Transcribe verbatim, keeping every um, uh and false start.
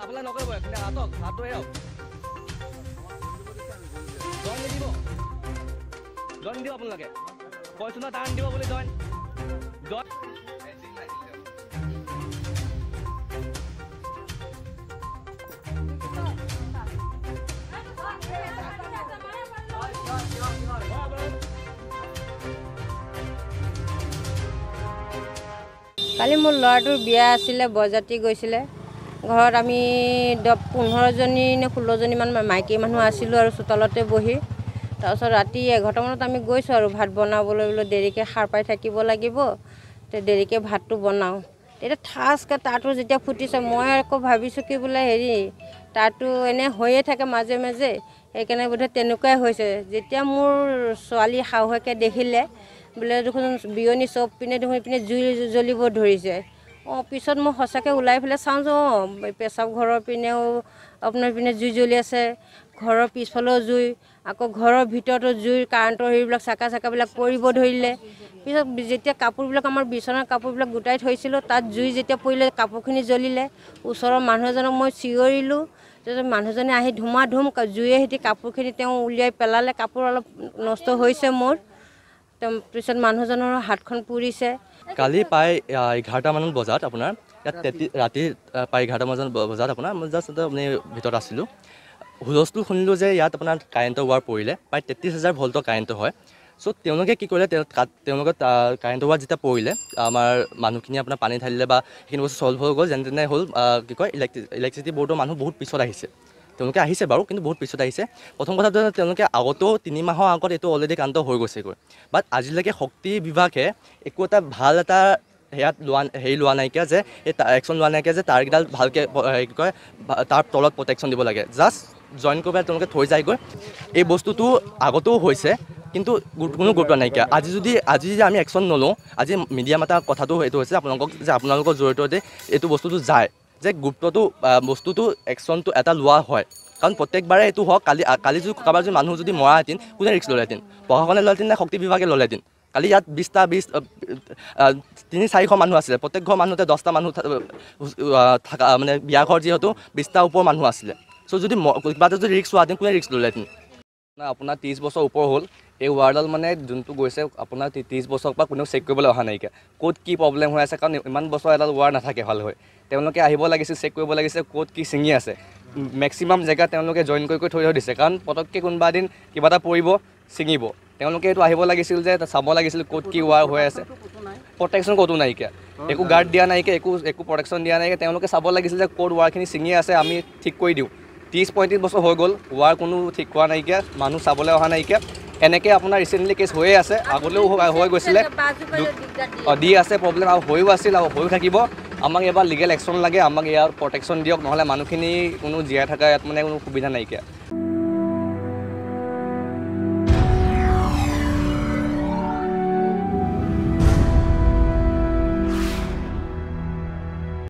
আপোনালোকে নকৰিব কিন্তু হাতক হাতটো এৰক জইন নিদিব জইন দিব আপোনালোকে কৈছো ন টান দিব বুলি জইন জইন কালি মোৰ ল'ৰাটোৰ বিয়া আছিলে বৰযাত্ৰী গৈছিলে ঘৰত আমি দহ পোন্ধৰজনী নে ষোল্লজনীমান মাইকী মানুহ আছিলোঁ আৰু চোতালতে বহি তাৰপিছত ৰাতি এঘাৰটামানত আমি গৈছোঁ আৰু ভাত বনাবলৈ বোলে দেৰিকৈ সাৰ পাই থাকিব লাগিব তে দেৰিকৈ ভাতটো বনাওঁ তেতিয়া ঠাচকৈ তাতো যেতিয়া ফুটিছে মই আকৌ ভাবিছোঁ কি বোলে হেৰি তাতো এনে হৈয়ে থাকে মাজে মাজে সেইকাৰণে বোধহয় তেনেকুৱাই হৈছে যেতিয়া মোৰ ছোৱালী শাহুৱেকে দেখিলে বোলে দেখোন বিয়নী চব পিনে দেখোন পিনে জুই জ্বলিব ধৰিছে অঁ পিছত মই সঁচাকৈ ওলাই পেলাই চাওঁ যে অঁ পেচাব ঘৰৰ পিনেও আপোনাৰ পিনে জুই জ্বলি আছে ঘৰৰ পিছফালেও জুই আকৌ ঘৰৰ ভিতৰতো জুই কাৰেণ্টৰ হেৰিবিলাক চাকা চাকাবিলাক পৰিব ধৰিলে পিছত যেতিয়া কাপোৰবিলাক আমাৰ বিচনাৰ কাপোৰবিলাক গোটাই থৈছিলোঁ তাত জুই যেতিয়া পৰিলে কাপোৰখিনি জ্বলিলে ওচৰৰ মানুহ এজনক মই চিঞৰিলোঁ তাৰপিছত মানুহজনে আহি ধুমা ধুম জুয়ে সিহঁতি কাপোৰখিনি তেওঁ উলিয়াই পেলালে কাপোৰ অলপ নষ্ট হৈছে মোৰ পিছত মানুহজনৰ হাতখন পুৰিছে কালি প্ৰায় এঘাৰটামান বজাত আপোনাৰ ইয়াত তেত্ৰিছ ৰাতি প্ৰায় এঘাৰটামান বজাত আপোনাৰ মই জাষ্ট আপুনি ভিতৰত আছিলোঁ হুলস্থুল শুনিলোঁ যে ইয়াত আপোনাৰ কাৰেণ্টৰ ৱাৰ পৰিলে প্ৰায় তেত্ৰিছ হাজাৰ ভল্টৰ কাৰেণ্টৰ হয় চ' তেওঁলোকে কি কৰিলে তেওঁলোকে কাৰেণ্টৰ ৱাৰ যেতিয়া পৰিলে আমাৰ মানুহখিনি আপোনাৰ পানী ঢালিলে বা সেইখিনি বস্তু চল্ভ হৈ গ'ল যেনে তেনে হ'ল কি কয় ইলেক্ট্ৰি ইলেক্ট্ৰিচিটি বৰ্ডৰ মানুহ বহুত পিছত আহিছে তেওঁলোকে আহিছে বাৰু কিন্তু বহুত পিছত আহিছে প্ৰথম কথাটো তেওঁলোকে আগতেও তিনি মাহৰ আগত এইটো অলৰেডি কাৰেণ্ট হৈ গৈছেগৈ বাট আজিলৈকে শক্তি বিভাগে একো এটা ভাল এটা হেয়াত লোৱা হেৰি লোৱা নাইকিয়া যে এই একশ্যন লোৱা নাইকিয়া যে তাৰকেইডাল ভালকৈ কি কয় তাৰ তলত প্ৰটেকশ্যন দিব লাগে জাষ্ট জইন কৰি পেলাই তেওঁলোকে থৈ যায়গৈ এই বস্তুটো আগতেও হৈছে কিন্তু কোনো গুৰুত্ব নাইকিয়া আজি যদি আজি যদি আমি একশ্যন নলওঁ আজি মিডিয়াম এটা কথাটো এইটো হৈছে আপোনালোকক যে আপোনালোকৰ জৰিয়তে এইটো বস্তুটো যায় যে গুৰুত্বটো বস্তুটো একশ্যনটো এটা লোৱা হয় কাৰণ প্ৰত্যেকবাৰে এইটো হওক কালি কালি যদি কাৰোবাৰ যদি মানুহ যদি মৰাহেঁতেন কোনে ৰিক্স ল'লেহেঁতেন প্ৰশাসনে ল'লেহেঁতেন নে শক্তি বিভাগে ল'লেহেঁতেন কালি ইয়াত বিছটা বিছ তিনি চাৰিশ মানুহ আছিলে প্ৰত্যেক ঘৰ মানুহতে দহটা মানুহ থকা মানে বিয়া ঘৰ যিহেতু বিছটা ওপৰ মানুহ আছিলে চ' যদি কিবা এটা যদি ৰিক্স লোৱাহেঁতেন কোনে ৰিক্স ল'লেহেঁতেন আপোনাৰ ত্ৰিছ বছৰ ওপৰ হ'ল এই ৱাৰডাল মানে যোনটো গৈছে আপোনাৰ ত্ৰিছ বছৰৰ পৰা কোনেও চেক কৰিবলৈ অহা নাইকিয়া ক'ত কি প্ৰব্লেম হৈ আছে কাৰণ ইমান বছৰ এডাল ৱাৰ নাথাকে ভাল হৈ তেওঁলোকে আহিব লাগিছিল চেক কৰিব লাগিছিল ক'ত কি ছিঙি আছে মেক্সিমাম জেগা তেওঁলোকে জইন কৰি কৰি থৈ থৈ দিছে কাৰণ পটককৈ কোনোবা এদিন কিবা এটা পৰিব ছিঙিব তেওঁলোকে এইটো আহিব লাগিছিল যে চাব লাগিছিল ক'ত কি ৱাৰ হৈ আছে প্ৰটেকশ্যন ক'তো নাইকিয়া একো গাৰ্ড দিয়া নাইকিয়া একো একো প্ৰটেকশ্যন দিয়া নাইকিয়া তেওঁলোকে চাব লাগিছিল যে ক'ত ৱাৰখিনি ছিঙি আছে আমি ঠিক কৰি দিওঁ ত্ৰিছ পঁয়ত্ৰিছ বছৰ হৈ গ'ল ৱাৰ কোনো ঠিক কৰা নাইকিয়া মানুহ চাবলৈ অহা নাইকিয়া এনেকৈ আপোনাৰ ৰিচেণ্টলি কেছ হৈয়ে আছে আগলৈও হৈ গৈছিলে দি আছে প্ৰব্লেম আৰু হৈও আছিল আৰু হৈও থাকিব আমাক এবাৰ লিগেল একশ্যন লাগে আমাক ইয়াৰ প্ৰটেকশ্যন দিয়ক নহ'লে মানুহখিনি কোনো জীয়াই থকা ইয়াত মানে কোনো সুবিধা নাইকিয়া